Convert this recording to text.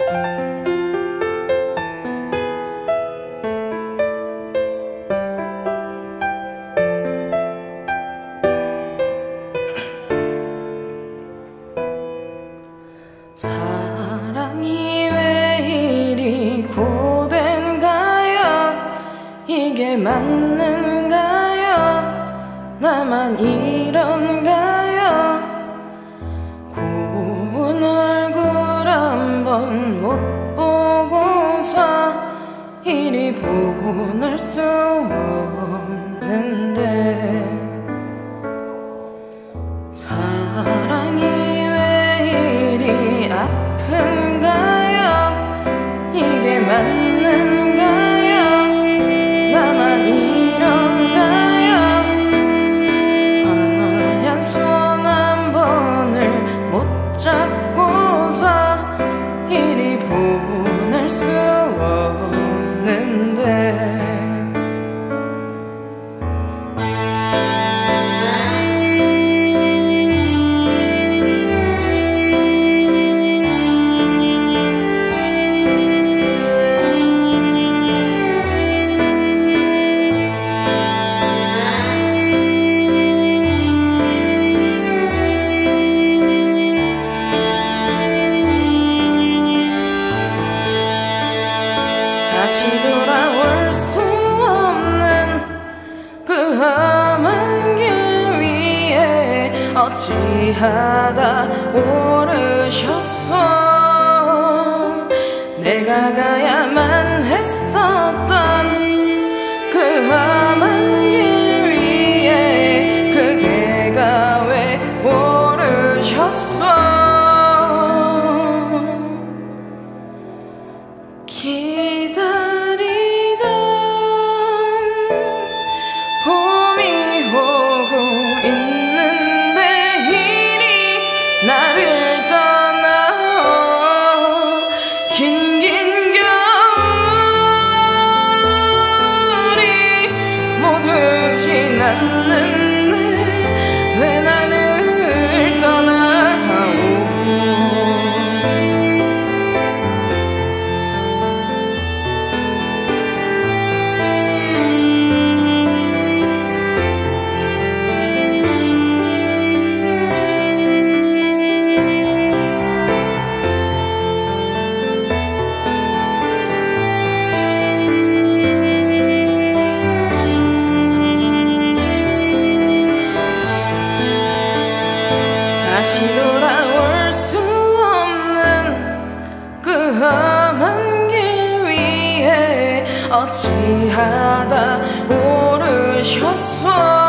사랑이 왜 이리 고된가요? 이게 맞는가요? 나만 이런가요? 고운 얼굴 한번 못 보고서 이리 보낼 수 없는데 사랑이 아픈가요? 이게 맞는가요? 나만 이런가요? 하얀 손 한 번을 못 잡고서 이리 보낼 수 없는데 다시 돌아올 수 없는 그 험한 길 위에 어찌하다 오르셨소. 내가 가야만 했었던 그 험한 길 위에 그대가 왜 오르셨소. 기다리던 봄이 오고 있는데 이리 나를 떠나오. 긴긴 겨울이 모두 지났는데 왜 나를 떠나가오. 다시 돌아올 수 없는 그 험한 길 위에 어찌하다 오르셨소.